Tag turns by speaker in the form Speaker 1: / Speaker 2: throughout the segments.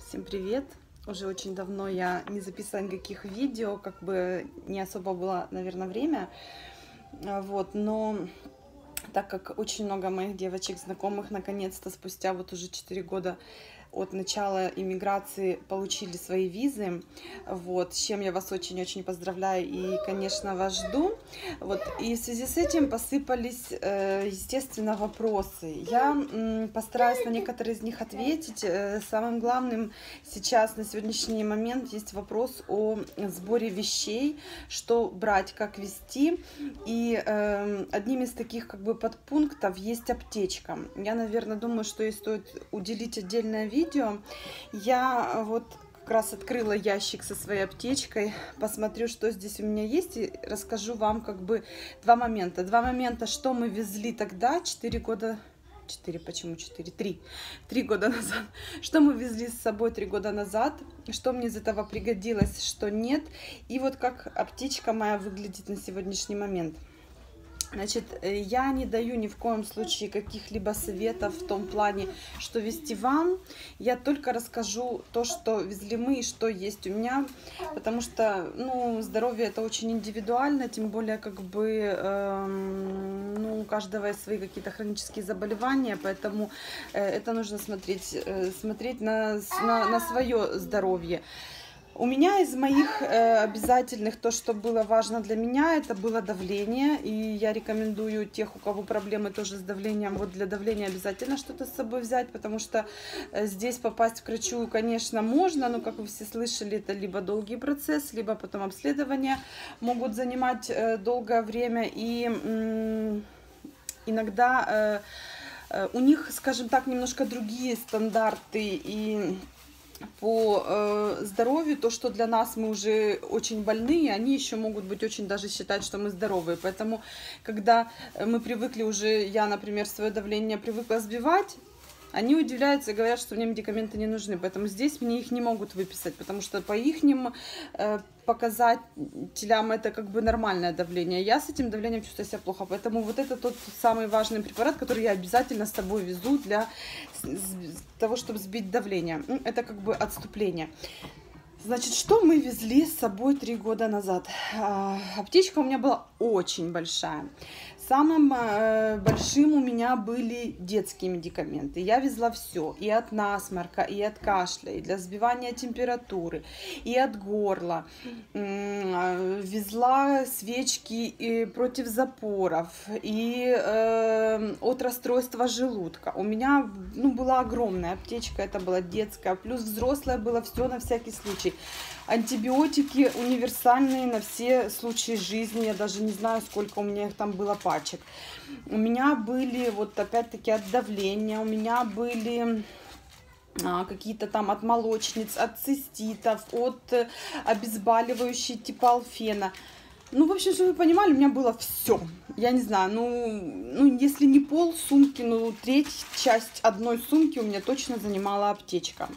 Speaker 1: Всем привет! Уже очень давно я не записывала никаких видео, как бы не особо было, наверное, время. Но так как очень много моих девочек, знакомых, наконец-то спустя вот уже 4 года от начала иммиграции получили свои визы, с чем я вас очень-очень поздравляю и, конечно, вас жду. И в связи с этим посыпались, естественно, вопросы. Я постараюсь на некоторые из них ответить. Самым главным сейчас, на сегодняшний момент, есть вопрос о сборе вещей, что брать, как везти. И одним из таких подпунктов есть аптечка. Я, наверное, думаю, что ей стоит уделить отдельное видео. Я как раз открыла ящик со своей аптечкой, посмотрю, что здесь у меня есть, и расскажу вам два момента. Два момента, что мы везли тогда, 3 года назад. Что мы везли с собой 3 года назад, что мне из этого пригодилось, что нет. И как аптечка моя выглядит на сегодняшний момент. Значит, я не даю ни в коем случае каких-либо советов в том плане, что везти вам. Я только расскажу то, что везли мы и что есть у меня, потому что, здоровье это очень индивидуально, тем более, у каждого есть свои какие-то хронические заболевания, поэтому это нужно смотреть на свое здоровье. У меня из моих обязательных, то, что было важно для меня, это было давление. И я рекомендую тех, у кого проблемы тоже с давлением, для давления обязательно что-то с собой взять, потому что здесь попасть к врачу, конечно, можно, но, как вы все слышали, это либо долгий процесс, либо потом обследования могут занимать долгое время. И иногда у них, скажем так, немножко другие стандарты и по здоровью, то, что для нас мы уже очень больные, они еще могут быть очень даже считать, что мы здоровые. Поэтому, когда мы привыкли уже, я, например, свое давление привыкла сбивать, они удивляются и говорят, что мне медикаменты не нужны. Поэтому здесь мне их не могут выписать, потому что по ихним показателям это нормальное давление. Я с этим давлением чувствую себя плохо. Поэтому это тот самый важный препарат, который я обязательно с собой везу для того, чтобы сбить давление. Это отступление. Значит, что мы везли с собой 3 года назад? Аптечка у меня была очень большая. Самым большим у меня были детские медикаменты. Я везла все. И от насморка, и от кашля, и для сбивания температуры, и от горла. Везла свечки и против запоров, и от расстройства желудка. У меня была огромная аптечка, это была детская. Плюс взрослая было все на всякий случай. Антибиотики универсальные на все случаи жизни. Я даже не знаю, сколько у меня их там было пачек. У меня были, опять-таки, от давления. У меня были какие-то там от молочниц, от циститов, от обезболивающей типа алфена. В общем, чтобы вы понимали, у меня было все. Я не знаю, если не пол сумки, треть часть одной сумки у меня точно занимала аптечка.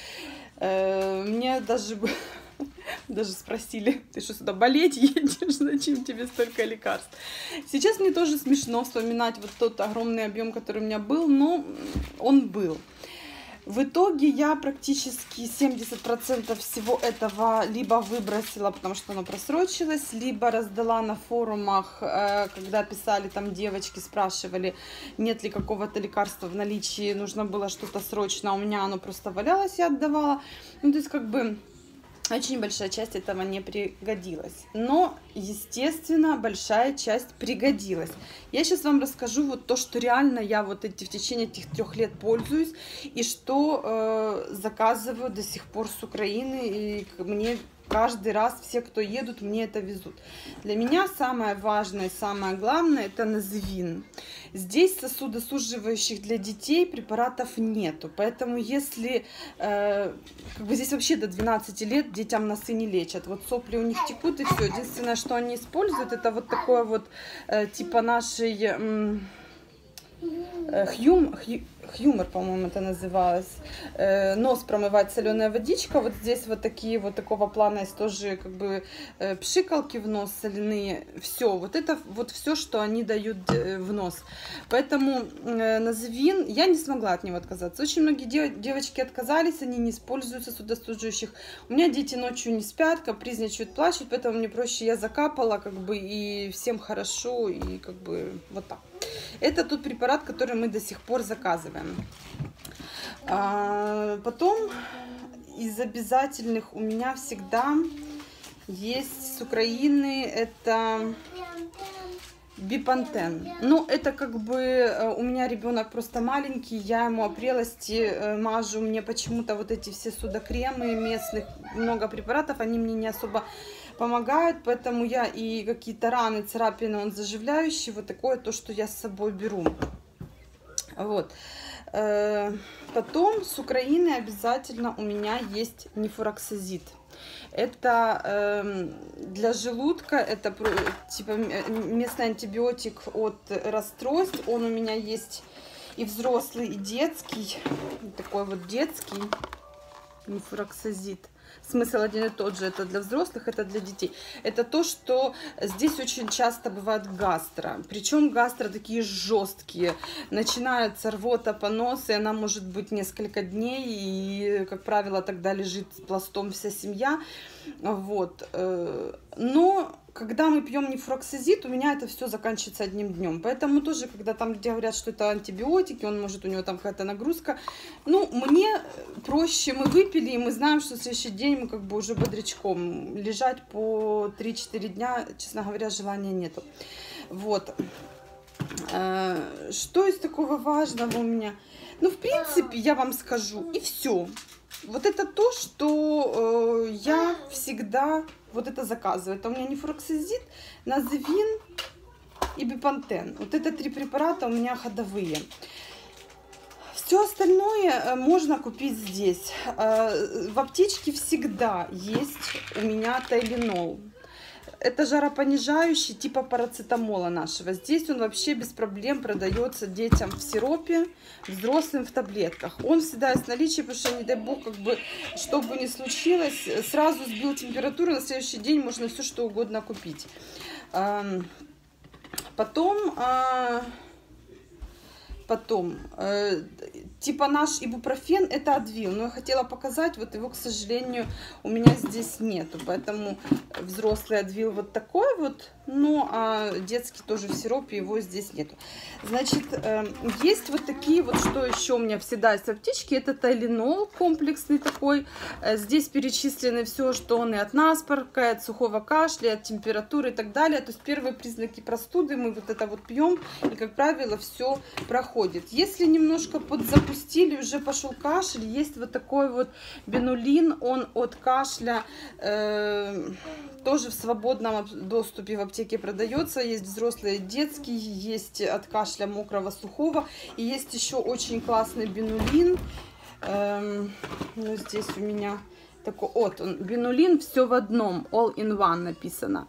Speaker 1: Мне даже спросили: ты что, сюда болеть едешь? Зачем тебе столько лекарств? Сейчас мне тоже смешно вспоминать тот огромный объем, который у меня был, но он был. В итоге я практически 70% всего этого либо выбросила, потому что оно просрочилось, либо раздала на форумах, когда писали там девочки, спрашивали, нет ли какого-то лекарства в наличии, нужно было что-то срочно, а у меня оно просто валялось, я отдавала. То есть очень большая часть этого не пригодилась. Но, естественно, большая часть пригодилась. Я сейчас вам расскажу то, что реально я в течение этих 3 лет пользуюсь, и что заказываю до сих пор с Украины, и мне каждый раз все, кто едут, мне это везут. Для меня самое важное, самое главное — это Називин. Здесь сосудосуживающих для детей препаратов нету. Поэтому если здесь вообще до 12 лет детям носы не лечат. Сопли у них текут и все. Единственное, что они используют, это такое типа нашей Хьюмор, по-моему, это называлось. Нос промывать соленая водичка. Вот здесь вот такие вот такого плана есть тоже как бы пшикалки в нос соляные. Все, вот это вот все, что они дают в нос. Поэтому Назывин, я не смогла от него отказаться. Очень многие девочки отказались, они не используются судостужущих. У меня дети ночью не спят, капризничают, плачут, поэтому мне проще, я закапала, как бы, и всем хорошо, и как бы вот так. Это тот препарат, который мы до сих пор заказываем. Потом из обязательных у меня всегда есть с Украины, это Бипантен. Ну, это как бы у меня ребенок просто маленький, я ему о прелости мажу, мне почему-то вот эти все судокремы местных, много препаратов, они мне не особо помогают, поэтому я и какие-то раны, царапины, он заживляющий, вот такое то, что я с собой беру. Вот. Потом с Украины обязательно у меня есть нефуроксазид. Это для желудка, это типа местный антибиотик от расстройств. Он у меня есть и взрослый, и детский. Такой вот детский нефуроксазид. Смысл один и тот же, это для взрослых, это для детей. Это то, что здесь очень часто бывает гастро. Причем гастро такие жесткие. Начинается рвота, понос, и она может быть несколько дней. И, как правило, тогда лежит пластом вся семья. Вот. Но когда мы пьем нефуроксазид, у меня это все заканчивается одним днем. Поэтому тоже, когда там где говорят, что это антибиотики, он может, у него там какая-то нагрузка. Ну, мне проще, мы выпили, и мы знаем, что в следующий день мы как бы уже бодрячком. Лежать по 3-4 дня, честно говоря, желания нету. Вот. Что из такого важного у меня? Ну, в принципе, я вам скажу, и все. Вот это то, что я всегда вот это заказываю. Это у меня нефуроксазид, Назывин и Бипантен. Вот это 3 препарата у меня ходовые. Все остальное можно купить здесь. В аптечке всегда есть у меня тайленол. Это жаропонижающий типа парацетамола нашего. Здесь он вообще без проблем продается детям в сиропе, взрослым в таблетках. Он всегда есть в наличии, потому что, не дай бог, как бы, что бы ни случилось, сразу сбил температуру, на следующий день можно все что угодно купить. Потом, типа наш ибупрофен, это Адвил, но я хотела показать, вот его, к сожалению, у меня здесь нету, поэтому взрослый Адвил вот такой вот, ну, а детский тоже в сиропе, его здесь нету. Значит, есть вот такие вот, что еще у меня всегда есть в аптечке, это тайленол комплексный такой, здесь перечислены все, что он и от насморка, и от сухого кашля, и от температуры и так далее, то есть первые признаки простуды мы вот это вот пьем, и, как правило, все проходит. Если немножко подзапустили, уже пошел кашель, есть вот такой вот бенулин, он от кашля тоже в свободном доступе в аптеке продается, есть взрослый, детский, есть от кашля мокрого, сухого, и есть еще очень классный бенулин, ну, здесь у меня такой, вот он, бенулин, все в одном, all in one написано.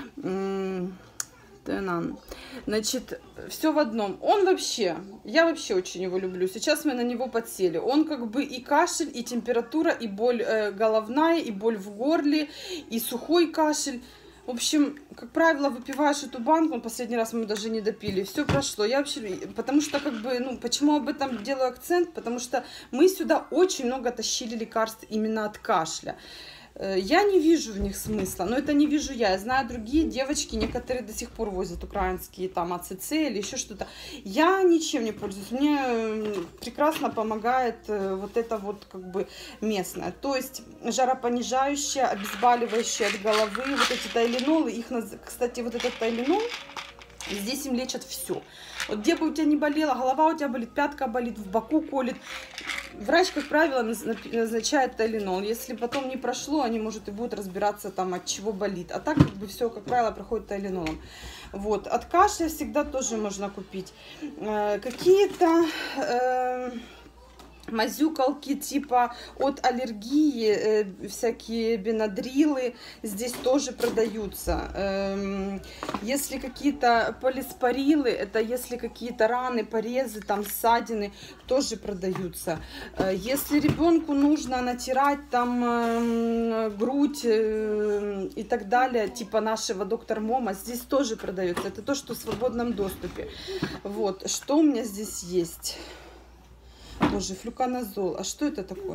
Speaker 1: Значит, все в одном. Он вообще, я вообще очень его люблю. Сейчас мы на него подсели. Он как бы и кашель, и температура, и боль головная, и боль в горле, и сухой кашель. В общем, как правило, выпиваешь эту банку, последний раз мы даже не допили, все прошло. Я вообще, потому что, как бы, ну, почему об этом делаю акцент? Потому что мы сюда очень много тащили лекарств именно от кашля. Я не вижу в них смысла, но это не вижу я. Я знаю другие девочки, некоторые до сих пор возят украинские там АЦЦ или еще что-то. Я ничем не пользуюсь. Мне прекрасно помогает вот это вот как бы местное. То есть жаропонижающее, обезболивающее от головы, вот эти тайленолы. Их, кстати, вот этот тайленол, здесь им лечат все. Вот где бы у тебя не болела, голова у тебя болит, пятка болит, в боку колет. Врач, как правило, назначает тайленол. Если потом не прошло, они, может, и будут разбираться там, от чего болит. А так, как бы, все, как правило, проходит тайленолом. Вот. От кашля всегда тоже можно купить. Какие-то мазюкалки типа от аллергии, всякие бенадрилы здесь тоже продаются. Если какие-то полиспорилы, это если какие-то раны, порезы, там ссадины, тоже продаются. Если ребенку нужно натирать там грудь и так далее, типа нашего доктор Мома, здесь тоже продается. Это то, что в свободном доступе. Вот, что у меня здесь есть? Боже, флюконазол. А что это такое?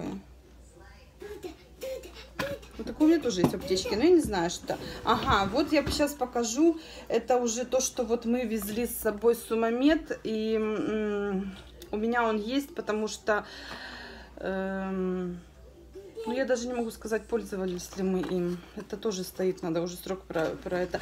Speaker 1: Вот такое у меня тоже есть в аптечке, но я не знаю, что это. Ага, вот я сейчас покажу. Это уже то, что вот мы везли с собой Сумамед. И у меня он есть, потому что... ну, я даже не могу сказать, пользовались ли мы им. Это тоже стоит, надо уже срок про это.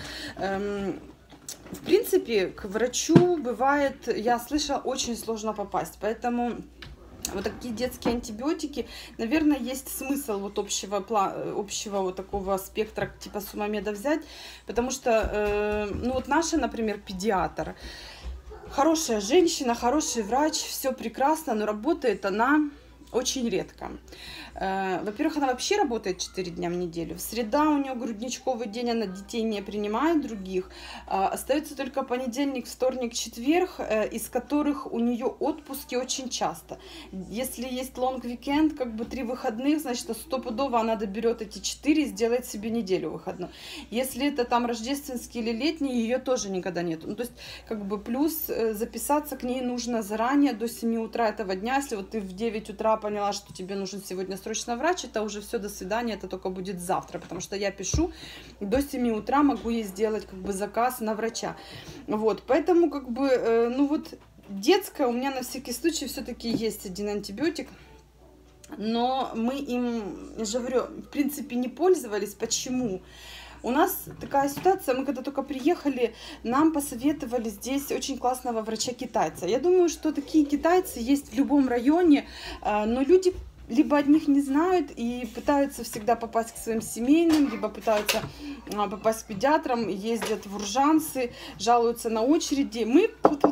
Speaker 1: В принципе, к врачу бывает, я слышала, очень сложно попасть. Поэтому... вот такие детские антибиотики, наверное, есть смысл вот общего вот такого спектра типа Сумамеда взять, потому что, ну вот наша, например, педиатр, хорошая женщина, хороший врач, все прекрасно, но работает она очень редко. Во-первых, она вообще работает 4 дня в неделю. В среда у нее грудничковый день, она детей не принимает других. Остается только понедельник, вторник, четверг, из которых у нее отпуски очень часто. Если есть лонг-викенд, как бы 3 выходных, значит, стопудово она доберет эти 4 и сделает себе неделю выходную. Если это там рождественский или летний, ее тоже никогда нет. Ну, то есть, как бы плюс записаться к ней нужно заранее, до 7 утра этого дня. Если вот ты в 9 утра поняла, что тебе нужен сегодня срочно врач, это уже все, до свидания, это только будет завтра, потому что я пишу, до 7 утра могу ей сделать как бы заказ на врача. Вот, поэтому как бы, ну вот, детская у меня на всякий случай все-таки есть один антибиотик, но мы им, я же говорю, в принципе не пользовались. Почему? У нас такая ситуация, мы когда только приехали, нам посоветовали здесь очень классного врача-китайца. Я думаю, что такие китайцы есть в любом районе, но люди либо от них не знают и пытаются всегда попасть к своим семейным, либо пытаются попасть к педиатрам, ездят в уржанцы, жалуются на очереди. Мы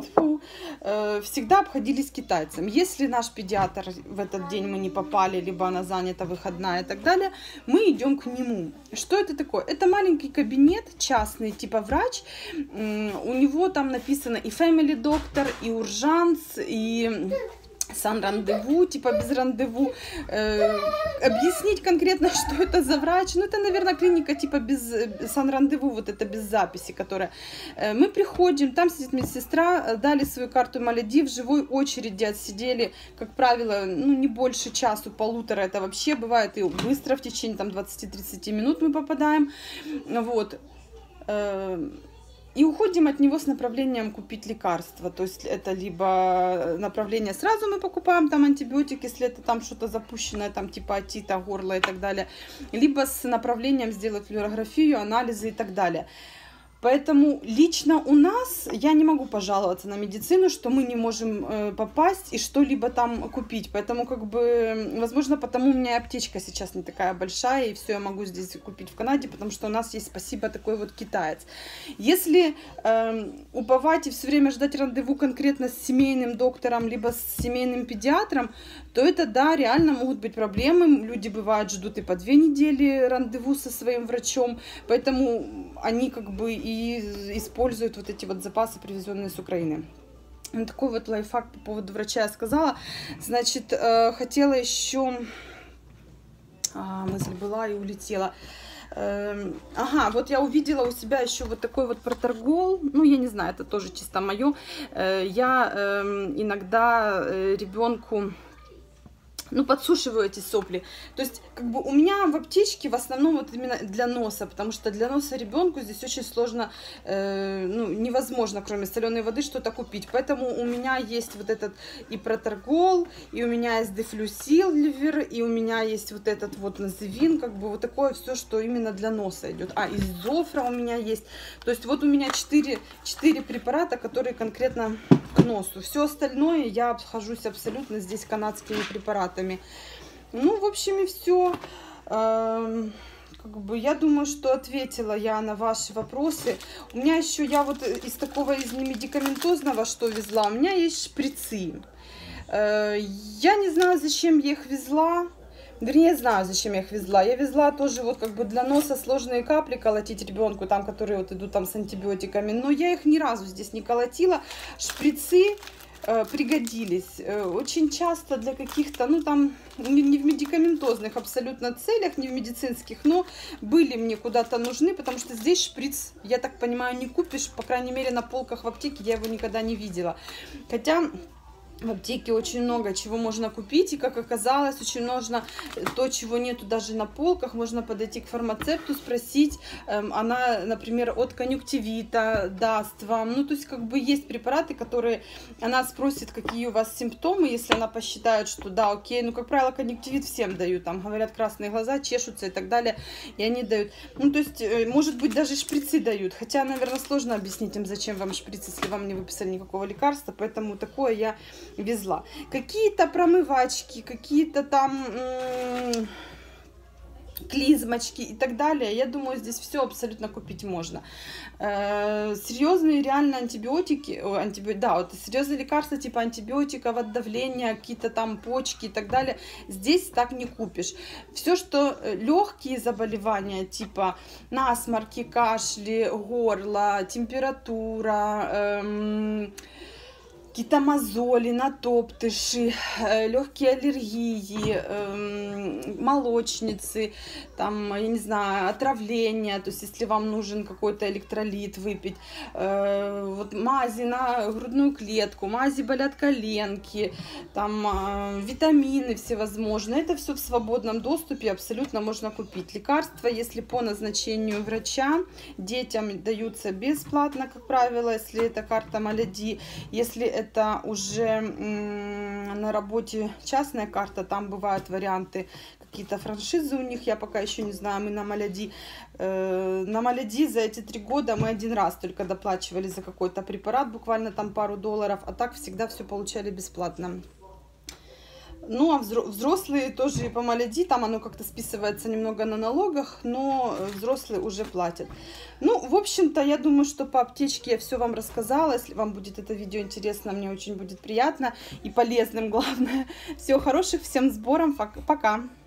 Speaker 1: всегда обходились китайцем. Если наш педиатр в этот день мы не попали, либо она занята, выходная и так далее, мы идем к нему. Что это такое? Это маленький кабинет частный, типа врач. У него там написано и family доктор, и уржанц, и... сан-рандеву, типа без рандеву, объяснить конкретно, что это за врач. Ну, это, наверное, клиника типа без сан-рандеву, вот это без записи, которая... Мы приходим, там сидит медсестра, дали свою карту Маледив, в живой очереди отсидели, как правило, ну, не больше часу-полутора, это вообще бывает и быстро, в течение там 20-30 минут мы попадаем, вот. И уходим от него с направлением купить лекарства. То есть это либо направление сразу мы покупаем, там антибиотик, если это там что-то запущенное, там типа отита, горло и так далее. Либо с направлением сделать флюорографию, анализы и так далее. Поэтому лично у нас я не могу пожаловаться на медицину, что мы не можем попасть и что-либо там купить. Поэтому, как бы, возможно, потому у меня аптечка сейчас не такая большая, и все я могу здесь купить в Канаде, потому что у нас есть, спасибо, такой вот китаец. Если уповать и все время ждать рандеву конкретно с семейным доктором, либо с семейным педиатром, то это, да, реально могут быть проблемы. Люди, бывают, ждут и по 2 недели рандеву со своим врачом, поэтому они как бы и используют вот эти вот запасы, привезенные с Украины. Такой вот лайфхак по поводу врача я сказала. Значит, хотела еще... мысль была и улетела. Ага, вот я увидела у себя еще вот такой вот проторгол. Ну, я не знаю, это тоже чисто мое. Я иногда ребенку... ну, подсушиваю эти сопли. То есть, как бы у меня в аптечке в основном вот именно для носа, потому что для носа ребенку здесь очень сложно, ну, невозможно, кроме соленой воды, что-то купить. Поэтому у меня есть вот этот и проторгол, и у меня есть дефлюсилвер, и у меня есть вот этот вот назывин, как бы вот такое все, что именно для носа идет. А, из зофра у меня есть. То есть, вот у меня 4 препарата, которые конкретно к носу. Все остальное я обхожусь абсолютно здесь канадскими препаратами. Ну, в общем, и все. Как бы я думаю, что ответила я на ваши вопросы. У меня еще, я вот из такого, из немедикаментозного, что везла, у меня есть шприцы. Я не знаю, зачем я их везла. Вернее, я знаю, зачем я их везла. Я везла тоже вот как бы для носа сложные капли колотить ребенку, там, которые вот идут там с антибиотиками. Но я их ни разу здесь не колотила. Шприцы пригодились очень часто для каких-то, ну там, не в медикаментозных абсолютно целях, не в медицинских, но были мне куда-то нужны, потому что здесь шприц, я так понимаю, не купишь, по крайней мере на полках в аптеке я его никогда не видела. Хотя в аптеке очень много чего можно купить, и, как оказалось, очень можно то, чего нету даже на полках. Можно подойти к фармацевту, спросить, она, например, от конъюнктивита даст вам. Ну, то есть, как бы есть препараты, которые она спросит, какие у вас симптомы, если она посчитает, что да, окей. Ну, как правило, конъюнктивит всем дают, там, говорят, красные глаза, чешутся и так далее, и они дают. Ну, то есть, может быть, даже шприцы дают, хотя, наверное, сложно объяснить им, зачем вам шприц, если вам не выписали никакого лекарства, поэтому такое я везла. Какие-то промывачки, какие-то там клизмочки и так далее. Я думаю, здесь все абсолютно купить можно. Серьезные реально антибиотики, да, вот серьезные лекарства типа антибиотиков от давления, какие-то там почки и так далее, здесь так не купишь. Все, что легкие заболевания, типа насморки, кашли, горло, температура, какие-то мозоли, натоптыши, легкие аллергии, молочницы, там, я не знаю, отравление, то есть если вам нужен какой-то электролит выпить, вот мази на грудную клетку, мази болят коленки, там, витамины всевозможные, это все в свободном доступе, абсолютно можно купить. Лекарства, если по назначению врача, детям даются бесплатно, как правило, если это карта Маляди, если это уже на работе частная карта, там бывают варианты, какие-то франшизы у них, я пока еще не знаю, мы на Маляди. На Маляди за эти 3 года мы 1 раз только доплачивали за какой-то препарат, буквально там пару долларов, а так всегда все получали бесплатно. Ну, а взрослые тоже и по Маляди, там оно как-то списывается немного на налогах, но взрослые уже платят. Ну, в общем-то, я думаю, что по аптечке я все вам рассказала. Если вам будет это видео интересно, мне очень будет приятно и полезным, главное. Всего хороших, всем сбором, пока!